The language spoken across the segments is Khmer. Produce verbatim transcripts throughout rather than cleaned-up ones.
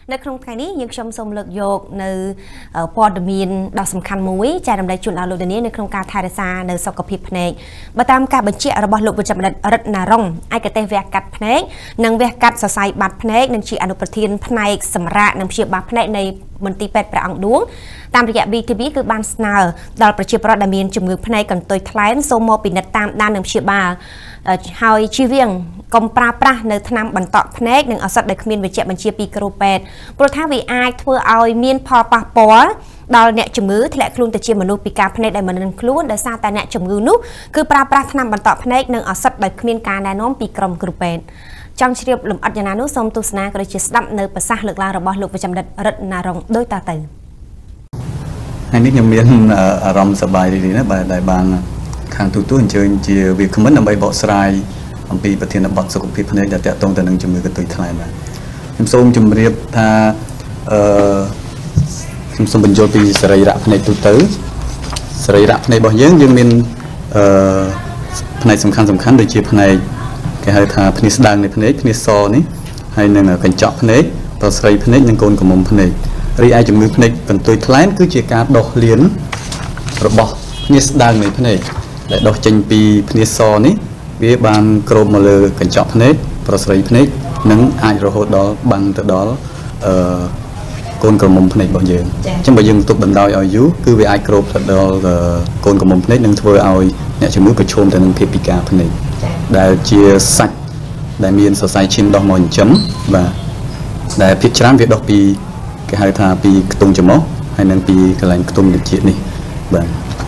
ในครั้งนี้ยังชมสมเลือกโยกในปอดมีนดาวสำคัญมุ้ยใจดำได้จุดเราโลดนี้ในโครงการไทยรัฐในสกปรกเพลงมาตามการบัญชีระบบลูกประจำรัฐนารงไอกระเตเวกัดเพลงนังเวกัดสายบัตรเพลงนังชีอนุปทินเพลงสำระนังเชียบัตรเพลงในมณฑลเป็ดประอังดวงตามระยะบีทีบีคือบานสนาร์ดอลประชีพรอดมีนจุ่มมือเพลงกันตัวทลายโซโมปินัดตามด้านนังเชียบาหอยชีเวียงกรมปราปราในธนามบรรทอเพลงหนึ่งเอาสัตว์เด็กมีนวิจัยบัญชีปีกรูเป็ดโปรท้าวีไอเพื่อเอาเมียนพอปะปอดอลเนี่ยจุ่มมือทะเลคลุนแต่เชียมนุษย์ปีกาเพลงได้เหมือนคลุนได้ซาแต่เนี่ยจุ่มมือนุคือปราปราธนามบรรทอเพลงหนึ่งเอาสัตว์เด็กมีนการได้น้อมปีกรมกรูเป็ดจังเชียบหลุมอัจฉริยะนุสมตุสนาก็เลยจะดับในภาษาหลักลาระบอบลูกประจำรัฐนารองโดยตาตื่นอันนี้ยังมีอารมณ์สบายดีนะบางได้บางข้างตัวตัวเชิญเจียวิคมันนำไปบอกสลายอันปีประเทศนบสุขภิพเนี่ยจะแตะตรงแต่หนึ่งจมือกับตัวไทยมาผมส่งจุ่มเรียบท่าผมส่งบรรจุปีสลายระในตัวตื้อสลายระในบ่อเยอะยังมีในสำคัญสำคัญโดยเฉพาะในแค่ให้ท่าพนิสดังในพนิสพนิสซอนี่ให้หนึ่งกันเจาะพนิสต่อสลายพนิสยังโกนกับมุมพนิสรีไอจมือพนิสกันตัวไทยคือเจียการดอกเลี้ยนระบบพนิสดังในพนิสและดอกจันปีพนิสซอนี่วิบานกรมมาเลยกันเจาะพนิสประสริพนิสนั่งไอโรโหดอบังตัวดอโกนกระมุมพนิสบ่เยอะจังบ่ยังตุกดันดอยอายุคือวิไอกรมตัวดอโกนกระมุมพนิสนั่งทัวร์เอาเนี่ยจมือประชุมแต่นั่งเพปิกาพนิสได้เจียสักได้มีนสดใสชิมดอกมอนจ้ำvàได้พิจารณาวิดอกปีcái hai thàปีตุงจมอให้นั่งปีกำลังตุงเด็กจีนี่แบบ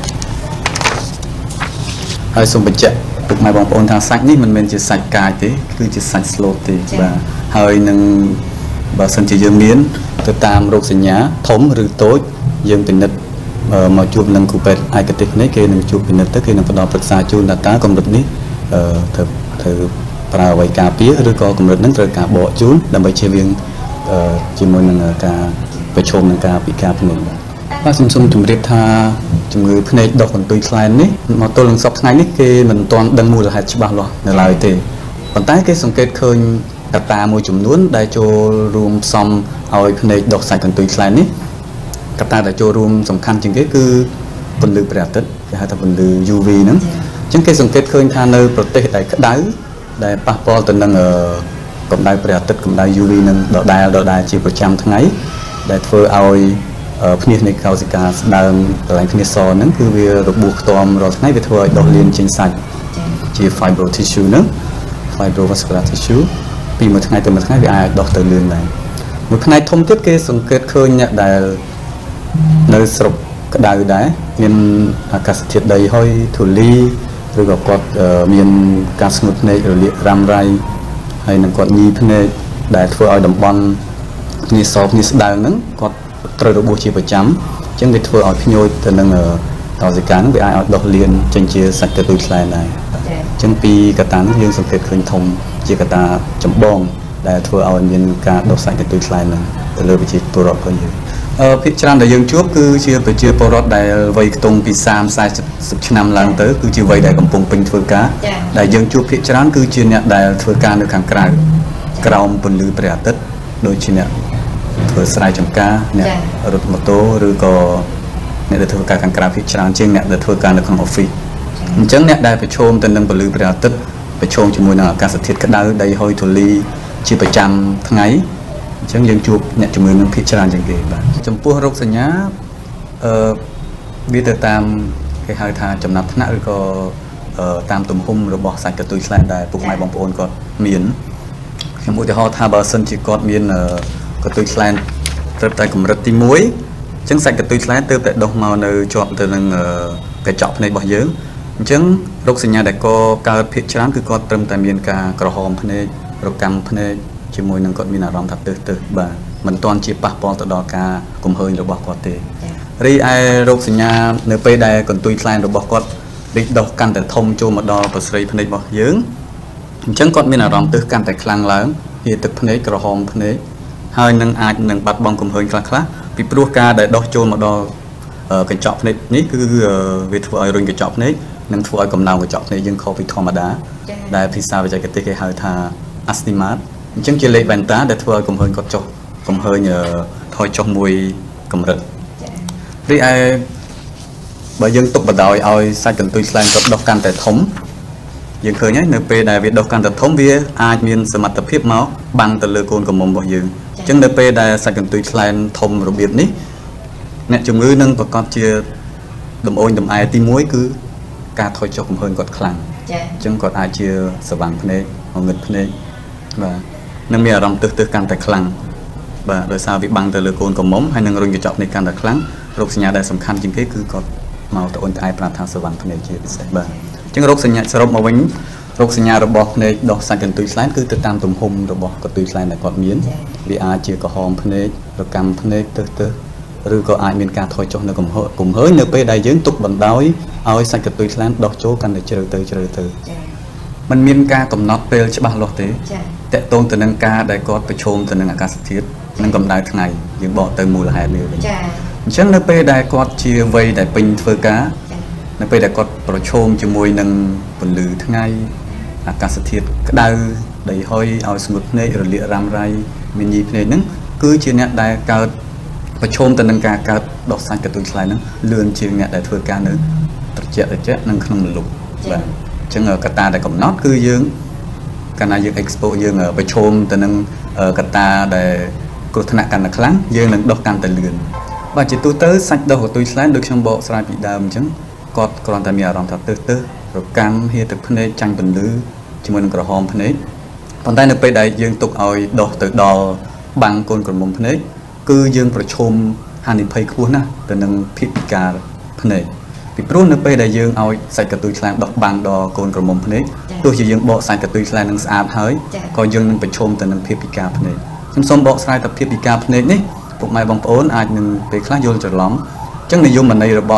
ให้สมบัติเจตุกหมายบางคนทางสักนี่มันเป็นจิตสักกายที่คือจิตสักสโลตีแบบให้นั่งแบบสันติยังมีนตัวตามโรคสัญญาถมหรือโต๊ะยังเป็นนัดมาจูบนั่งคูเป็ดไอกระติกนี่คือนั่งจูบเป็นนัดแต่คือนั่งประดองปรึกษาจูนดัตตากำลังนี้เธอเธอปราวัยกาเปียหรือก็กำลังนั้นเธอกาบ่จูนดำไปเชียงจิมวยนังกาไปชมนังกาปีกาพนึงว่าสมสมจุ่มเรียบทาจุ่มมือพนึกดอกคนตุยคลายนี่มาตัวหลังสอบไงนี่คือมันตอนดังมูลหายฉบับหรอในลายเตะปัจจัยคือสังเกตเคยกระตามวยจุ่มนู้นได้โจรวมซอมเอาพนึกดอกใส่คนตุยคลายนี่กระตาได้โจรวมสำคัญจริงก็คือผลลือประดับคือหาแต่ผลลือ ยู วี นั้นจึงคือสังเกตเคยทานในประเทศใดก็ได้ได้ปะปอตัวนังกำได้ประดับกำได้ ยู วี นั้นดอกได้ดอกได้จีประจำทั้งไงได้เพื่อเอาพนิษในเขาสิกาดังหลังพนิษซอนั้นคือวิระบุตอมเราให้ไปเพื่อดอกเลียนจิงสันจีไฟโบรทิชชูนั้นไฟโบรวัสคูลาร์ทิชชูปีมาทั้งไงแต่มาทั้งไงวิไอดอกเตอร์เลียนไหนมาทั้งไงทมเทียบเกสังเกตเคยเนี่ยได้ในสรุปก็ได้ได้มีอากาศเทียบใดห้อยถุลีหรือก็กดมีการสงบในหรือรำไรให้นังกดมีพนิษได้เพื่อเอาดำบอลนี่สอบนี่สดางนั้นก็ตรวจระบุชีประจำจึงได้ทั่วเอาพิโยแต่นั่งต่อสิการไปเอาดอกเลียนจึงเชื่อสักกระตุ้ยคลายได้จึงปีกระตันยังสังเกตเคยทมเจียกระตาจำบองได้ทั่วเอาเงินการดอกสักกระตุ้ยคลายนั้นแต่เลยไปจีตัวรอดก็อยู่พิจารณาแต่ยังชั่วคือเชื่อไปเชื่อปรอดได้ไว้ตรงปีสามสายสิบชนำลังเตอคือเชื่อไว้ได้กำปงเป็นทั่วกาได้ยังชั่วพิจารณาคือเชื่อเนี่ยได้ทั่วกาในขังกลางกราวบนลือประดับตึ๊ดโดยเชื่อเนี่ยเพื่อสลายจำกาเนี่ยรถมอเตอร์หรือก็เนี่ยได้ทำการการกราฟิกชานเชียงเนี่ยได้ทำการในของออฟฟิศจังเนี่ยได้ไปชมแต่หนึ่งบริบทตึ๊ดไปชมจมูกการสถิตกระดาษได้ห้อยทุลีชีประจำทั้งไงจังยังจูบเนี่ยจมูกนึงพิจารณาจังเกบ้างจำพวกโรคสัญญาวิธีตามใครหาทางจำนับธนะหรือก็ตามตุ่มหุ้มหรือบอกสายกระตุ้ยแสลงได้ปลุกไม้บองโอนก็มีนสมมติเขาทาบาสันจีก็มีนกระตุ้ยแสลงเติบแต่กลุ่มรัติมวยจังใส่กระตุ้ยแสลงเติบแต่ดอกมาในจอบแต่หนึ่งกระจกในบ่อเยอะจังโรคสัญญาแต่ก็การพิจารณาคือก็เติมแต่มีนการกระหอมพเนโปรแกรมพเนจมวยนั่งก็มีอารมณ์ทัดเติบเติบบ่ามันตอนจีปะปอตดอกากลุ่มเฮยหรือบอกก็เตะรีไอโรคสัญญาเนื้อไปได้กระตุ้ยแสลงหรือบอกก็ดิดอกกันแต่ทมโจมดอปัสรีพเนบ่อเยอะจังก็มีอารมณ์ตึกกันแต่คลังแล้วที่ตึกพเนกระหอมพเนให้นังอาจนังบัดบองกลุ่มเฮยคลาคลาปีปลุกกาได้ดอกโจมดอกระจกพเนนี้คือวิธีเอารุ่นกระจกพเนนังทัวร์กำลังกระจกพเนยังเขาไปธรรมดาได้พิซซ่าไปจากกติกาให้ทาอัสติมาร์จังเจเลบันตาได้ทัวร์กลุ่มเฮยกระจกកំហើញថយចុះមួយកម្រិតរីឯបើយើងទុកបដ ாய் ឲ្យសាច់កន្ទុយស្លែងគាត់ដុះកាន់តែធំយើងឃើញហើយនៅពេលដែលវាដុះកាន់តែធំវាអាចមានសមត្ថភាពមកបាំងទៅលើកូនកំមុំរបស់យើងអញ្ចឹងនៅពេលដែលសាច់កន្ទុយស្លែងធំរបៀបនេះអ្នកជំងឺនឹងប្រកបជាដំអូញដំអែទីមួយគឺការថយចុះកំហើញគាត់ខ្លាំងចា៎អញ្ចឹងគាត់អាចជាស្វាំងភ្នែកងឹតភ្នែកបាទនឹងមានអារម្មណ៍ទើសទើសកាន់តែខ្លាំងបាទដោយសារវាបាំងទៅលើកូនកំមុំហើយនឹងរុញកញ្ចក់ភ្នែកកាន់តែខ្លាំងរោគសញ្ញាដែលសំខាន់ជាងគេគឺគាត់មកត្អូញត្អែប្រាប់ថាស្វាំងភ្នែកជាពិសេសបាទអញ្ចឹងរោគសញ្ញាសរុបមកវិញរោគសញ្ញារបស់ភ្នែកដុះសាច់កន្ទុយស្លែងគឺទៅតាមទំហំរបស់កន្ទុយស្លែងដែលគាត់មានវាអាចជាក្រហមភ្នែករកាំភ្នែកទើសទើសឬក៏អាចមានការថយចុះនៅកំហើញកំហើញនៅពេលដែលយើងទុកបណ្ដោយឲ្យសាច់កន្ទុយស្លែងដុះចូលកាន់តែជ្រៅទៅជ្រៅទៅมันមានការកំណត់ពេលច្បាស់លាស់ទេតកតងទៅនឹងការដែលគាត់ប្រឈមទៅនឹងអាកាសធាតុនិងកម្ដៅថ្ងៃយើងបកទៅមូលហេតុនេះវិញចា៎អញ្ចឹងនៅពេលដែលគាត់ជាវ័យដែលពេញធ្វើការនៅពេលដែលគាត់ប្រឈមជាមួយនឹងពន្លឺថ្ងៃអាកាសធាតុក្តៅដីហុយឲ្យស្ងួតភ្នែករលាករ៉ាំរ៉ៃមានញីភ្នែកហ្នឹងគឺជាអ្នកដែលកើតប្រឈមទៅនឹងការកើតដុះសាច់កន្ទុយស្លែងហ្នឹងលឿនជាងអ្នកដែលធ្វើការនៅត្រជាក់ត្រជាក់និងក្នុងម្លប់បាទអញ្ចឹងកត្តាដែលកំណត់គឺយើងកាលណាយើង expose យើងប្រឈមទៅនឹងកត្តាដែលគ្រោះថ្នាក់កាន់តែខ្លាំងយើងនឹងដុះកាន់តែលឿនបាទជាទូទៅសាច់ដុះកន្ទុយស្លែងដូចខ្ញុំបកស្រាយពីដើមអញ្ចឹងគាត់គ្រាន់តែមានអារម្មណ៍ថាទើសទើសរកាំហៀទឹកភ្នែកចាញ់ពន្លឺជាមួយនឹងក្រហមភ្នែកប៉ុន្តែនៅពេលដែលយើងទុកឲ្យដុះទៅដល់បាំងកូនក្រមុំភ្នែកគឺយើងប្រឈមហានិភ័យខ្ពស់ណាស់ទៅនឹងភាពពិការភ្នែកពីព្រោះនៅពេលដែលយើងឲ្យសាច់កន្ទុយស្លែងដុះបាំងដល់កូនក្រមុំភ្នែកទោះជាយើងបកសាច់កន្ទុយស្លែងនឹងស្អាតហើយក៏យើងនឹងប្រឈមទៅនឹងភាពពិការភ្នែកខ្ញុំសូមបកស្រាយថាភាពពិការភ្នែកនេះពុកម៉ែបងប្អូនអាចនឹងពេលខ្លះយល់ច្រឡំអញ្ចឹងនិយមន័យរបស់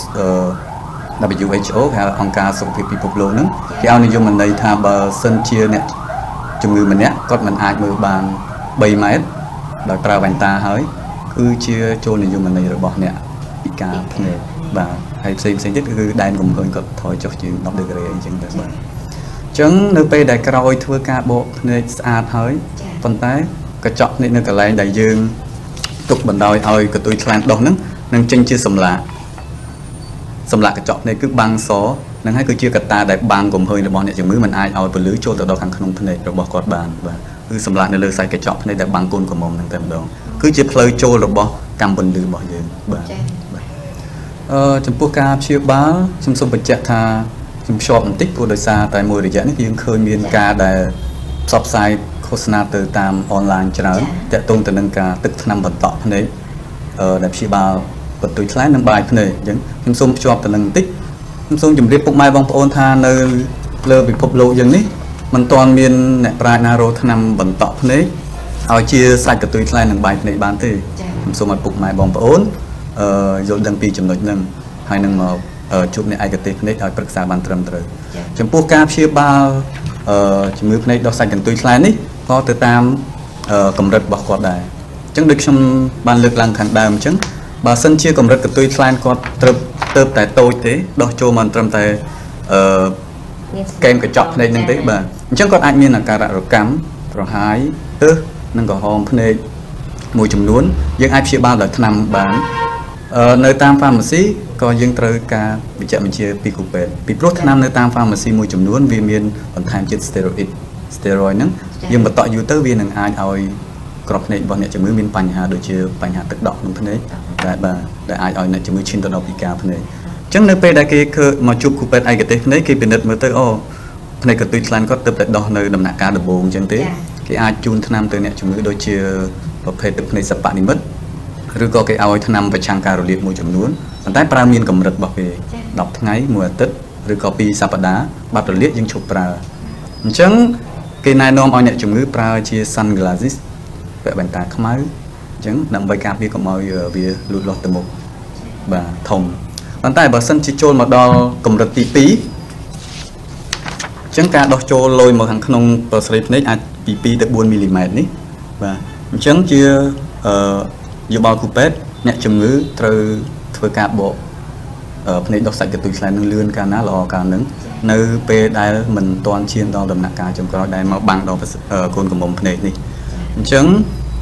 W H O ហៅអង្គការសុខភាពពិភពលោកហ្នឹងគេឲ្យនិយមន័យថាបើសិនជាអ្នកជំងឺម្នាក់គាត់មិនអាចមើលបានបីម៉ែត្រដោយប្រើវ៉ែនតាហើយគឺជាចូលនិយមន័យរបស់អ្នកពិការភ្នែកបាទហើយផ្សេងផ្សេងទៀតគឺដែនកំហើញគាត់ថយចុះជាងដប់ដឺក្រេអញ្ចឹងទៅបាទអញ្ចឹងនៅពេលដែលក្រោយធ្វើការបកភ្នែកស្អាតហើយប៉ុន្តែកញ្ចក់ភ្នែកនៅកន្លែងដែលយើងទុកបណ្ដោយឲ្យកន្ទុយឆ្លានដុះហ្នឹងនឹងចេញជាសម្លាកសម្លាកកញ្ចក់ភ្នែកគឺបាំងសនឹងហើយគឺជាកត្តាដែលបាំងកំហើញរបស់អ្នកជំងឺមិនអាចឲ្យពលឺចូលទៅដល់ខាងក្នុងភ្នែករបស់គាត់បានបាទគឺសម្លាកនៅលើសាច់កញ្ចក់ភ្នែកដែលបាំងកូនក្រមុំហ្នឹងតែម្ដងគឺជាផ្លូវចូលរបស់កម្មពន្លឺរបស់យើងបាទអឺចំពោះការព្យាបាលខ្ញុំសូមបញ្ជាក់ថាខ្ញុំភ្ជាប់បន្តិចព្រោះដោយសារតែមួយរយៈនេះយើងឃើញមានការដែលផ្សព្វផ្សាយឃោសនាទៅតាមអនឡាញច្រើនតាក់ទងទៅនឹងការទឹកថ្នាំបន្តក់ភ្នែកអឺដែលព្យាបាលកន្ទុយឆ្លែងនិងបាយភ្នែកអញ្ចឹងខ្ញុំសូមភ្ជាប់ទៅនឹងបន្តិចខ្ញុំសូមជម្រាបពុកម៉ែបងប្អូនថានៅលើពិភពលោកយើងនេះមិនទាន់មានអ្នកប្រាជ្ញណារកថ្នាំបន្តក់ភ្នែកឲ្យជាសាច់កន្ទុយឆ្លែងនិងបាយភ្នែកបានទេខ្ញុំសូមឲ្យពុកម៉ែបងប្អូនអឺយល់ដឹងពីចំណុចហ្នឹងហើយនឹងមកជួបអ្នកឯកទេសភ្នែកឲ្យប្រឹក្សាបានត្រឹមត្រូវចំពោះការព្យាបាលអឺជំងឺភ្នែកដុះសាច់កន្ទុយឆ្លែងនេះក៏ទៅតាមកម្រិតរបស់គាត់ដែរអញ្ចឹងដូចខ្ញុំបានលើកឡើងខាងដើមអញ្ចឹងបើសិនជាកម្រិតកន្ទុយឆ្លែងគាត់ត្រូវទៅតែតូចទេដោះចូលមិនត្រឹមតែអឺកែមកញ្ចក់ភ្នែកហ្នឹងទេបាទអញ្ចឹងគាត់អាចមានអាការៈរកាំប្រហាយទើសនិងក្រហមភ្នែកមួយចំនួនយើងអាចព្យាបាលដោយថ្នាំបានអឺនៅតាម pharmacy ក៏យើងត្រូវការវិជ្ជបញ្ជាពីគ្រូពេទ្យពីព្រោះថ្នាំនៅតាម pharmacy មួយចំនួនវាមានបន្ថែមជាតិ steroid steroid ហ្នឹងយើងបន្តយូរទៅវានឹងអាចឲ្យក្របភ្នែករបស់អ្នកជំងឺមានបញ្ហាដូចជាបញ្ហាទឹកដក់ក្នុងភ្នែកដែលបាទដែលអាចឲ្យអ្នកជំងឺឈានទៅដល់ពិការភ្នែកអញ្ចឹងនៅពេលដែលគេឃើញមកជួបគ្រូពេទ្យឯកទេសភ្នែកគេពិនិត្យមើលទៅអូភ្នែកកន្ទុយឆ្លានគាត់ទើបតែដោះនៅដំណាក់កាលដំបូងអញ្ចឹងទេគេអាចជូនថ្នាំទៅអ្នកជំងឺដូចជាប្រភេទទឹកភ្នែកសប្បនិមិត្តឬក៏គេឲ្យថ្នាំប្រឆាំងការរលាកមួយចំនួនប៉ុន្តែប្រើមានកម្រិតរបស់គេដប់ថ្ងៃមួយអាទិត្យឬក៏ពីរសប្តាហ៍បាត់រលាកយើងឈប់ប្រើអញ្ចឹងគេណែនាំឲ្យអ្នកជំងឺប្រើជា sunglasses ពាក់វ៉ែនតាខ្មៅអញ្ចឹងដើម្បីការពារកុំឲ្យវាលូតលាស់ទៅមុខបាទធំប៉ុន្តែបើសិនជាចូលមកដល់កម្រិតទីពីរអញ្ចឹងការដោះចូលលយមកខាងក្នុងប្រស្រីភ្នែកអាចពីពីរទៅបួនមីលីម៉ែត្រនេះបាទអញ្ចឹងជាអឺយោបល់គ្រូពេទ្យអ្នកជំងឺត្រូវធ្វើការបកភ្នែកដុះសាច់កន្ទុយឆ្លែងនឹងលឿនកាលណាល្អកាលហ្នឹងនៅពេលដែលមិនទាន់ឈានដល់ដំណាក់កាលចុងក្រោយដែលមកបាំងដល់កូនក្រមុំភ្នែកនេះអញ្ចឹង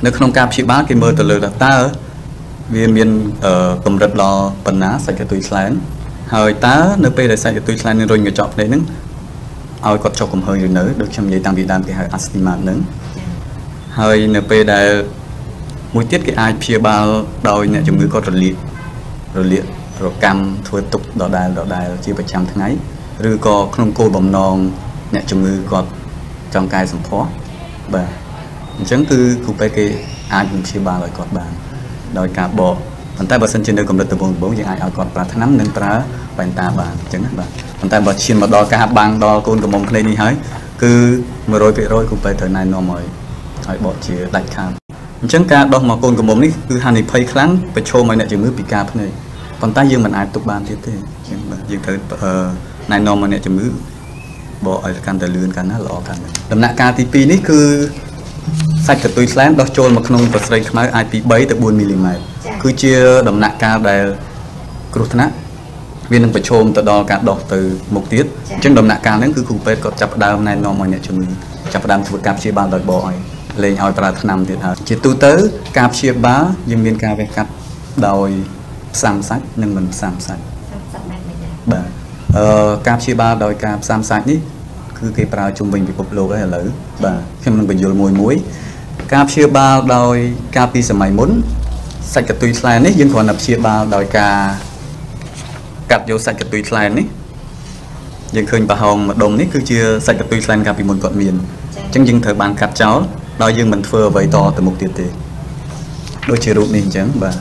នៅក្នុងការព្យាបាលគេមើលទៅលើតើវាមានកម្រិតដល់ប៉ុណ្ណាសាច់កន្ទុយថ្លែនហើយតើនៅពេលដែលសាច់កន្ទុយថ្លែននឹងរុញកញ្ចក់ភ្នែកហ្នឹងឲ្យគាត់ចុះកំហើញឬនៅដូចខ្ញុំនិយាយតាំងពីដើមគេហៅ astigmat ហ្នឹងហើយនៅពេលដែលមួយទៀតគេអាចព្យាបាលដោយអ្នកជំងឺគាត់រលាករលាករកម្មធ្វើទុកដដែលដដែលជាប្រចាំថ្ងៃឬក៏ក្នុងគោលបំណងអ្នកជំងឺគាត់ចង់កែសម្ផស្សបាទអញ្ចឹងគឺគ្រូពេទ្យគេអាចនឹងព្យាបាលឲ្យគាត់បានដោយការបកប៉ុន្តែបើសិនជានៅកម្រិតដំបូងដំបូងយើងអាចឲ្យគាត់ប្រើថ្នាំនិងប្រើវ៉ែនតាបានអញ្ចឹងណាបាទប៉ុន្តែបើឈានមកដល់ការបាំងដល់កូនកំមុំភ្នែកនេះហើយគឺ một trăm phần trăm គ្រូពេទ្យត្រូវណែនាំឲ្យឲ្យបកជាដាច់ខាតអញ្ចឹងការដោះមកកូនកំមុំនេះគឺហានិភ័យខ្លាំងប្រឈមឲ្យអ្នកជំងឺពិការភ្នែកប៉ុន្តែយើងមិនអាចទុកបានទៀតទេអញ្ចឹងបាទយើងត្រូវណែនាំឲ្យអ្នកជំងឺបកឲ្យកាន់តែលឿនកាន់ណាល្អកាន់ដំណាក់កាលទីពីរនេះគឺសាច់កន្ទុយថ្លែនដោះចូលមកក្នុងប្រស្រីខ្មៅអាចពីបីទៅបួនមីលីម៉ែត្រគឺជាដំណាក់កាលដែលគ្រោះថ្នាក់វានឹងប្រឈមទៅដល់ការដោះទៅមុខទៀតអញ្ចឹងដំណាក់កាលហ្នឹងគឺគ្រូពេទ្យគាត់ចាប់ផ្ដើមណែនាំឲ្យអ្នកជំងឺចាប់ផ្ដើមធ្វើការព្យាបាលដោយបកឲ្យលេងឲ្យប្រើថ្នាំទៀតហើយជាទូទៅការព្យាបាលយើងមានការវះកាត់ដោយផ្សាំសាច់និងមិនផ្សាំសាច់បាទអឺការព្យាបាលដោយការផ្សាំសាច់នេះគឺគេប្រើជុំវិញពិភពលោកហើយឥឡូវបាទខ្ញុំនឹងបញ្យល់មួយមួយការព្យាបាលដោយការពីសម័យមុនសាច់កន្ទុយថ្លែននេះយើងគ្រាន់តែព្យាបាលដោយការកាត់យកសាច់កន្ទុយថ្លែននេះយើងឃើញប្រហោងម្ដុំនេះគឺជាសាច់កន្ទុយថ្លែនកាលពីមុនគាត់មានអញ្ចឹងយើងត្រូវបានកាត់ចោលដោយយើងមិនធ្វើអ្វីតទៅមុខទៀតទេដូចជារូបនេះអញ្ចឹងបាទ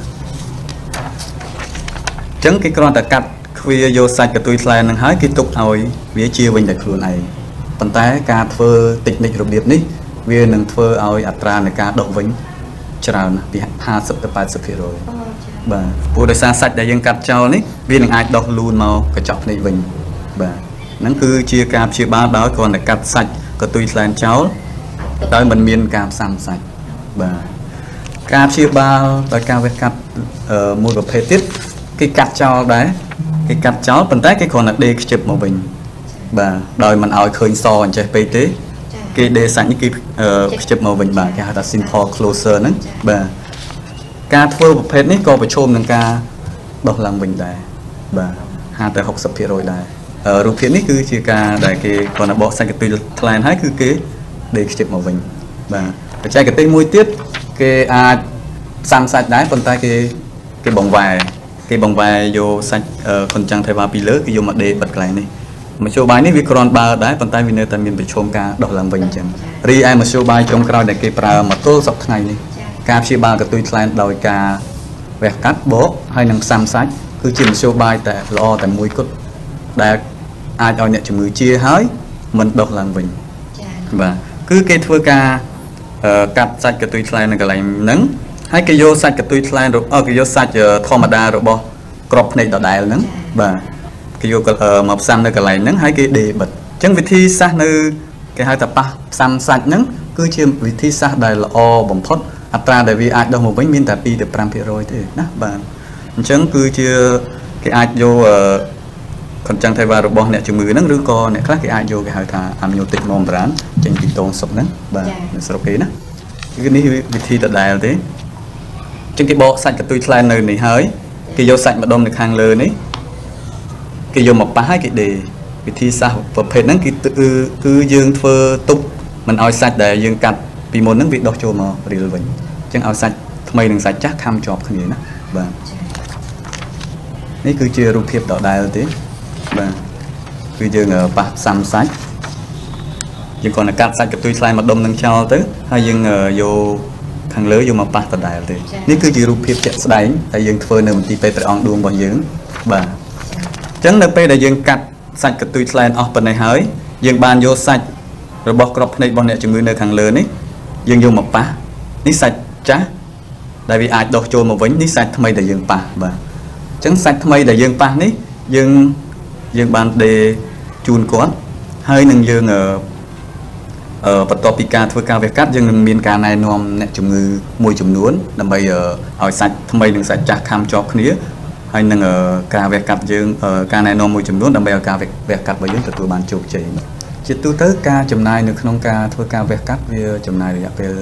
អញ្ចឹងគេគ្រាន់តែកាត់ឃ្វាយកសាច់កន្ទុយថ្លែននឹងហើយគេទុកឲ្យវាជាវិញតែខ្លួនឯងប៉ុន្តែការធ្វើតិចនិចរបៀបនេះវានឹងធ្វើឲ្យអត្រានៃការដុសវិញច្រើនពីห้าสิบទៅแปดสิบភាគរយបាទព្រោះដោយសារសាច់ដែលយើងកាត់ចោលនេះវានឹងអាចដុសលូនមកកញ្ចក់ភ្នែកវិញបាទហ្នឹងគឺជាការព្យាបាលដោយគ្រាន់តែកាត់សាច់កន្ទុយថ្លែនចោលដោយមិនមានការផ្សាំសាច់បាទការព្យាបាលដោយការវះកាត់មួយប្រភេទទៀតគេកាត់ចោលដែរគេកាត់ចោលប៉ុន្តែគេគ្រាន់តែដេរខ្ជិបមកវិញបាទដោយមិនឲ្យឃើញសអញ្ចេះពេកទេគេដេរសាច់នេះគេខ្ជិបមកវិញបាទគេហៅថា simple closure ហ្នឹងបាទការធ្វើប្រភេទនេះក៏ប្រឈមនឹងការដោះឡើងវិញដែរបាទห้าទៅหกสิบភាគរយដែររូបភាពនេះគឺជាការដែលគេគ្រាន់តែបកសាច់កន្ទុយថ្លែនហើយគឺគេដេរខ្ជិបមកវិញបាទបច្ចេកទេសមួយទៀតគេអាចផ្សំសាច់ដែរប៉ុន្តែគេគេបង្វែរគេបង្វែរយកសាច់កញ្ចាំងថេវ៉ាពីលើគេយកមកដេរបិទកន្លែងនេះមធ្យោបាយនេះវាគ្រាន់បើដែរប៉ុន្តែវានៅតែមានប្រឈមការដោះឡើងវិញអញ្ចឹងរីឯមធ្យោបាយចុងក្រោយដែលគេប្រើមកទល់សប្តាហ៍ថ្ងៃនេះការព្យាបាលកន្ទុយថ្លែនដោយការវះកាត់បកហើយនឹងផ្សំសាច់គឺជាមធ្យោបាយតែល្អតែមួយគត់ដែលអាចឲ្យអ្នកជំងឺជាហើយមិនដោះឡើងវិញបាទគឺគេធ្វើការកាត់សាច់កន្ទុយថ្លែននៅកន្លែងហ្នឹងហើយគេយកសាច់កន្ទុយថ្លែនរបស់គេយកសាច់ធម្មតារបស់ក្របភ្នែកដដែលហ្នឹងបាទគេយកមកផ្សំនៅកន្លែងហ្នឹងហើយគេដេរបិទអញ្ចឹងវិធីសាស្ត្រនៅគេហៅថាប៉ះផ្សំសាច់ហ្នឹងគឺជាវិធីសាស្ត្រដែលល្អបំផុតអត្រាដែលវាអាចដោះមកវិញមានតែពីរទៅប្រាំភាគរយទេណាបាទអញ្ចឹងគឺជាគេអាចយកកញ្ចាំងថេវ៉ារបស់អ្នកជំងឺហ្នឹងឬក៏អ្នកខ្លះគេអាចយកគេហៅថាអាមញូទិកម៉ូមប្រានចេញពីតងសុកហ្នឹងបាទនៅស្រុកគេណាគឺនេះវិធីដដែលទេអញ្ចឹងគេបកសាច់កន្ទុយថ្លែននៅនេះហើយគេយកសាច់ម្ដុំនៅខាងលើនេះគេយកមកប៉ះហើយគេដេរវិធីសាស្ត្រប្រភេទហ្នឹងគឺគឺយើងធ្វើទុកមិនឲ្យសាច់ដែលយើងកាត់ពីមុនហ្នឹងវាដោះចូលមករៀលវិញអញ្ចឹងឲ្យសាច់ថ្មីនិងសាច់ចាស់ខំជាប់គ្នាណាបាទនេះគឺជារូបភាពដដែលទេបាទគឺយើងប៉ះផ្សំសាច់យើងគ្រាន់តែកាត់សាច់កន្ទុយថ្លែនម្ដុំនឹងចោលទៅហើយយើងយកខាងលើយកមកប៉ះដដែលទេនេះគឺជារូបភាពជាក់ស្ដែងដែលយើងធ្វើនៅមន្ទីរពេទ្យព្រះអង្គឌួងរបស់យើងបាទអញ្ចឹងនៅពេលដែលយើងកាត់សាច់កន្ទុយថ្លែនអស់ប៉ុណ្ណេះហើយយើងបានយកសាច់របស់ក្របភ្នែករបស់អ្នកជំងឺនៅខាងលើនេះយើងយកមកប៉ះនេះសាច់ចាស់ដែលវាអាចដោះចូលមកវិញនេះសាច់ថ្មីដែលយើងប៉ះបាទអញ្ចឹងសាច់ថ្មីដែលយើងប៉ះនេះយើងយើងបានដេរជូនគាត់ហើយនឹងយើងអឺបន្ទាប់ពីការធ្វើការវះកាត់យើងនឹងមានការណែនាំអ្នកជំងឺមួយចំនួនដើម្បីឲ្យសាច់ថ្មីនិងសាច់ចាស់ខំជាប់គ្នាហើយនឹងការវះកាត់យើងការណែនាំមួយចំនួនដើម្បីឲ្យការវះកាត់របស់យើងទទួលបានជោគជ័យជាទូទៅការចំណាយនៅក្នុងការធ្វើការវះកាត់វាចំណាយរយៈពេល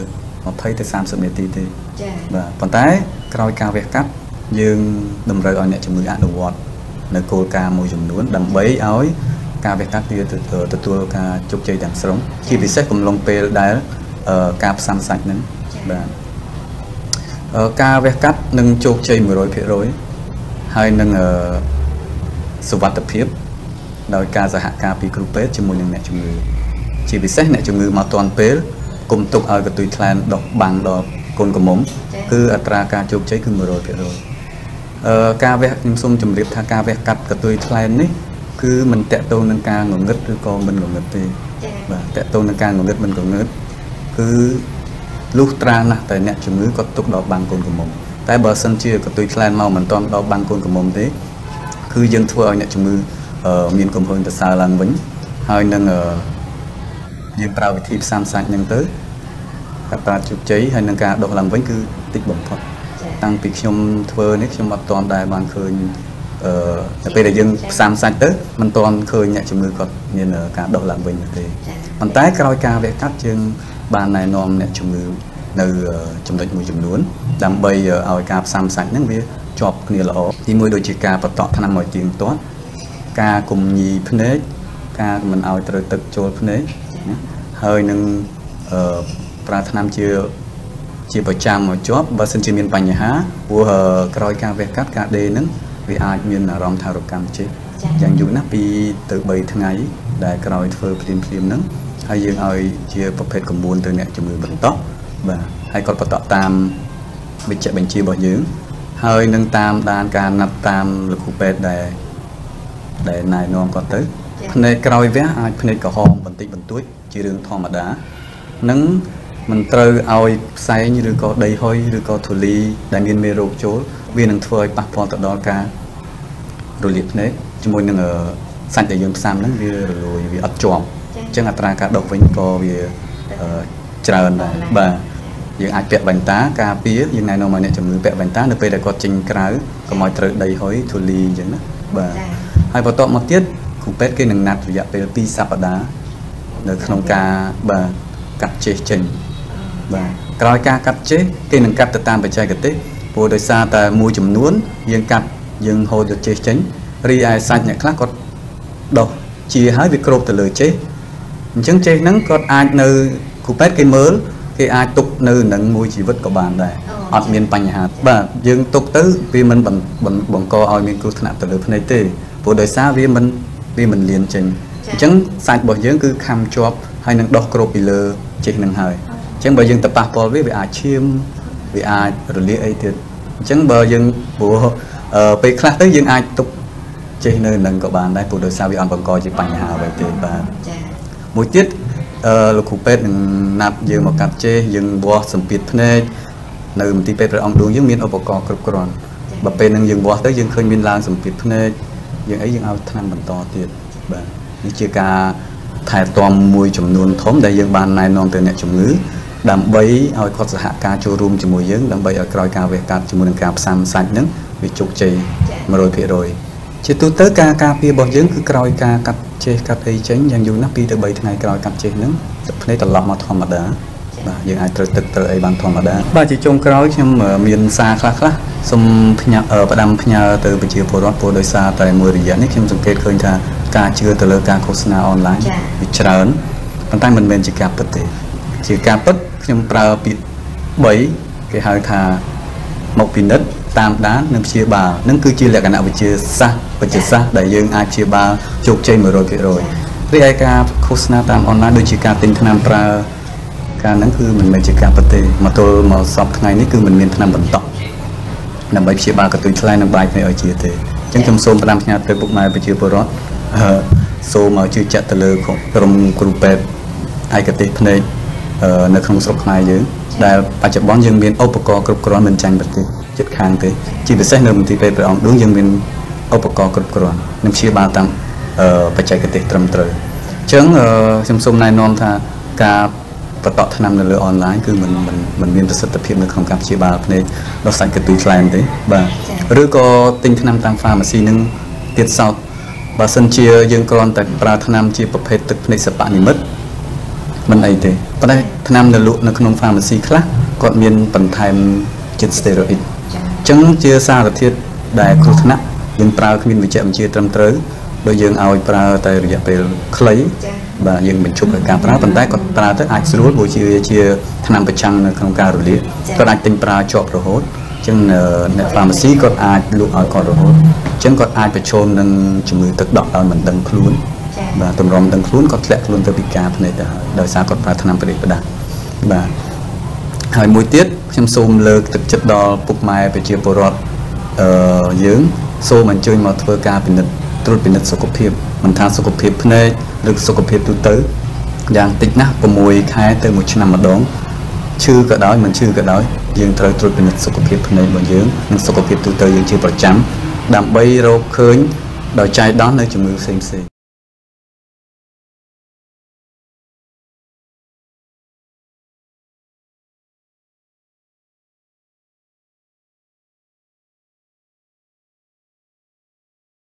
mươi tới ba mươiនាទីទេបាទប៉ុន្តែក្រោយការវះកាត់យើងតម្រូវឲ្យអ្នកជំងឺអនុវត្តនៅគោលការណ៍មួយចំនួនដើម្បីឲ្យការវះកាត់វាទទួលការជោគជ័យទាំងស្រុងជាពិសេសកំឡុងពេលដែលការផ្សំសាច់ហ្នឹងបាទការវះកាត់នឹងជោគជ័យ một trăm phần trăm ហើយនឹងសុវត្ថិភាពដោយការសហការពីគ្រូពេទ្យជាមួយនឹងអ្នកជំងឺជាពិសេសអ្នកជំងឺមកទាន់ពេលគុំទុកឲ្យកន្ទុយថ្លែនដុសបាំងដល់កូនកំមុំគឺអត្រាការជោគជ័យគឺ một trăm phần trăm អឺការវះខ្ញុំសូមជម្រាបថាការវះកាត់កន្ទុយថ្លែននេះគឺមិនតកតងនឹងការងងឹតឬក៏មិនងងឹតទេបាទតកតងនឹងការងងឹតមិនងងឹតគឺលុះត្រាណាស់តែអ្នកជំងឺគាត់ទុកដល់បាំងកូនកុំមុំតែបើសិនជាកន្ទុយថ្លែនមកមិនទាន់ដល់បាំងកូនកុំមុំទេគឺយើងធ្វើឲ្យអ្នកជំងឺមានកំហឹងប្រសើរឡើងវិញហើយនឹងយើងប្រើវិធីផ្សំសាច់ហ្នឹងទៅការប្រាជោគជ័យហើយនឹងការដុសឡើងវិញគឺតិចបំផុតតាំងពីខ្ញុំធ្វើនេះខ្ញុំអត់ទាន់ដែរបានឃើញអឺពេលដែលយើងផ្សំសាច់ទៅមិនទាន់ឃើញអ្នកជំងឺគាត់មានការដុសឡើងវិញទេប៉ុន្តែក្រោយការវះកាត់យើងបានណែនាំអ្នកជំងឺនៅចំណុចមួយចំនួនដើម្បីឲ្យការផ្សំសាច់ហ្នឹងវាជាប់គ្នាល្អទីមួយដូចជាការបតក់ថ្នាំឲ្យទៀងទាត់ការគុំញីភ្នែកការមិនឲ្យត្រូវទឹកចូលភ្នែកហើយនឹងអឺប្រើថ្នាំជាជាប្រចាំមកជាប់បើសិនជាមានបញ្ហាព្រោះក្រោយការវះកាត់ការដេរហ្នឹងវាអាចមានអារម្មណ៍ថារកម្មជិះយ៉ាងយូរណាស់ពីរទៅបីថ្ងៃដែលក្រោយធ្វើភ្លាមភ្លាមហ្នឹងហើយយើងឲ្យជាប្រភេទកមួនទៅអ្នកជំងឺបន្តបាទហើយគាត់បន្តតាមវិជ្ជាបញ្ជារបស់យើងហើយនឹងតាមដានការណាត់តាមលោកគ្រូពេទ្យដែលដែលណែនាំគាត់ទៅភ្នែកក្រោយវះអាចភ្នែកក្រហមបន្តិចបន្តួចជារឿងធម្មតានឹងមិនត្រូវឲ្យផ្សែងឬក៏ដីហុយឬក៏ធូលីដែលមានមេរោគចូលវានឹងធ្វើឲ្យប៉ះពាល់ទៅដល់ការរលាកភ្នែកជាមួយនឹងសាច់ដែលយើងផ្សំហ្នឹងវារលួយវាអត់ជាប់អញ្ចឹងអត្រាការដុសវិញក៏វាច្រើនដែរបាទយើងអាចពាក់វ៉ែនតាការពារយើងណែនាំឲ្យអ្នកជំងឺពាក់វ៉ែនតានៅពេលដែលគាត់ចេញក្រៅកុំឲ្យត្រូវដីហុយធូលីអញ្ចឹងណាបាទហើយបន្ទាប់មកទៀតគ្រូពេទ្យគេនឹងណាត់រយៈពេលពីរសប្តាហ៍នៅក្នុងការបាទកាត់ជេះចេញបាទក្រោយការកាត់ជេះគេនឹងកាត់ទៅតាមបច្ចេកទេសព្រោះដោយសារតែមួយចំនួនយើងកាត់យើងហូរទៅជេះចេញរីឯសាច់អ្នកខ្លះគាត់ដុសជាហើយវាគ្របទៅលើជេះអញ្ចឹងជេះហ្នឹងគាត់អាចនៅគ្រូពេទ្យគេមើលគេអាចទុកនៅនឹងមួយជីវិតក៏បានដែរអត់មានបញ្ហាបាទយើងទុកទៅវាមិនបង្កឲ្យមានគ្រោះថ្នាក់ទៅលើភ្នែកទេព្រោះដោយសារវាមិនវាមិនលៀនចេញអញ្ចឹងសាច់របស់យើងគឺខំជាប់ហើយនឹងដោះគ្របពីលើជេះនឹងហើយអញ្ចឹងបើយើងទៅប៉ះពាល់វាវាអាចឈាមវាអាចរលាកអីទៀតអញ្ចឹងបើយើងព្រោះពេលខ្លះទៅយើងអាចទុកជេះនៅនឹងក៏បានដែរព្រោះដោយសារវាអត់បង្កជាបញ្ហាអ្វីទេបាទមួយទៀតអឺលោកគ្រូពេទ្យនឹងណាត់យើងមកកាត់ជេះយើងវាស់សម្ពាធភ្នែកនៅមន្ទីរពេទ្យព្រះអង្គឌួងយើងមានឧបករណ៍គ្រប់គ្រាន់បើពេលហ្នឹងយើងវាស់ទៅយើងឃើញមានឡើងសម្ពាធភ្នែកយើងអីយើងឲ្យថ្នាំបន្តទៀតបាទនេះជាការថែទាំមួយចំនួនធំដែលយើងបានណែនាំទៅអ្នកជំងឺដើម្បីឲ្យគាត់សហការចូលរួមជាមួយយើងដើម្បីឲ្យក្រោយការវះកាត់ជាមួយនឹងការផ្សំសាច់ហ្នឹងវាជោគជ័យ một trăm phần trăm ជាទូទៅការការពាររបស់យើងគឺក្រោយការកាត់ជេះកាត់អីចេញយ៉ាងយូរណាស់ពីរទៅបីថ្ងៃក្រោយកាត់ជេះហ្នឹងទឹកភ្នែកត្រឡប់មកធម្មតាបាទយើងអាចត្រូវទឹកត្រូវអីបានធម្មតាបាទជាចុងក្រោយខ្ញុំមានសារខ្លះខ្លះសូមផ្ញើផ្ដាំផ្ញើទៅប្រជាពលរដ្ឋព្រោះដោយសារតែមួយរយៈនេះខ្ញុំសង្កេតឃើញថាការជឿទៅលើការឃោសនាអនឡាញវាច្រើនប៉ុន្តែមិនមែនជាការពិតទេជាការពិតខ្ញុំប្រើពាក្យបីគេហៅថាមកពិនិត្យតាមដាននិងព្យាបាលនឹងគឺជាលក្ខណៈវិទ្យាសាស្ត្រវិទ្យាសាស្ត្រដែលយើងអាចព្យាបាលជោគជ័យ một trăm phần trăm រីឯការឃោសនាតាមអនឡាញដូចជាការទិញថ្នាំប្រើការហ្នឹងគឺមិនមែនជាការពិតទេមកទល់មកសពថ្ងៃនេះគឺមិនមានថ្នាំបន្តដើម្បីព្យាបាលកន្ទុយថ្លែងនិងបាយភ្នែកឲ្យជាទេអញ្ចឹងខ្ញុំសូមផ្ដាំផ្ញើទៅពុកម៉ែប្រជាពលរដ្ឋសូមឲ្យជឿជាក់ទៅលើក្រុមគ្រូពេទ្យឯកទេសភ្នែកនៅក្នុងស្រុកខ្មែរយើងដែលបច្ចុប្បន្នយើងមានឧបករណ៍គ្រប់គ្រាន់មិនចាញ់ប្រទេសជិតខាងទេជាពិសេសនៅមន្ទីរពេទ្យព្រះអង្គឌួងយើងមានឧបករណ៍គ្រប់គ្រាន់និងព្យាបាលតាមបច្ចេកទេសត្រឹមត្រូវអញ្ចឹងខ្ញុំសូមណែនាំថាការបន្តថ្នាំនៅលើអនឡាញគឺមិនមិនមានប្រសិទ្ធភាពនៅក្នុងការព្យាបាលភ្នែកដោះសាច់កន្ទុយថ្លែងទេបាទឬក៏ទិញថ្នាំតាម pharmacy នឹងទៀតសោតបើសិនជាយើងគ្រាន់តែប្រើថ្នាំជាប្រភេទទឹកភ្នែកសិប្បនិមិត្តមិនអីទេប៉ុន្តែថ្នាំនៅលក់នៅក្នុង pharmacy ខ្លះគាត់មានបន្ថែមជាតិ steroid ចឹងជាសារធាតុដែលគ្រោះថ្នាក់យើងប្រើគ្មានវិជ្ជាបញ្ជាត្រឹមត្រូវដោយយើងឲ្យប្រើតែរយៈពេលខ្លីបាទយើងបញ្ឈប់ការប្រើប៉ុន្តែគាត់ប្រើទៅអាចស្រួលព្រោះជាជាថ្នាំប្រឆាំងនៅក្នុងការរលាកគាត់អាចទិញប្រើជាប់រហូតចឹងអ្នក pharmacy គាត់អាចលក់ឲ្យគាត់រហូតចឹងគាត់អាចប្រឈមនឹងជំងឺទឹកដក់ដោយមិនដឹងខ្លួនបាទទម្រាំដឹងខ្លួនគាត់ធ្លាក់ខ្លួនទៅពិការភ្នែកទៅហើយដោយសារគាត់ប្រើថ្នាំប្រេះផ្ដាស់បាទហើយមួយទៀតខ្ញុំសូមលើកទឹកចិត្តដល់ពុកម៉ែប្រជាពលរដ្ឋអឺយើងសូមអញ្ជើញមកធ្វើការពិនិត្យត្រួតពិនិត្យសុខភាពមិនថាសុខភាពភ្នែកឬសុខភាពទូទៅយ៉ាងតិចណាស់6ខែទៅមួយឆ្នាំម្ដងឈឺក៏ដោយមិនឈឺក៏ដោយយើងត្រូវត្រួតពិនិត្យសុខភាពភ្នែករបស់យើងនិងសុខភាពទូទៅយើងជាប្រចាំដើម្បីរកឃើញដោយចៃដន្យនៅជំងឺផ្សេងៗ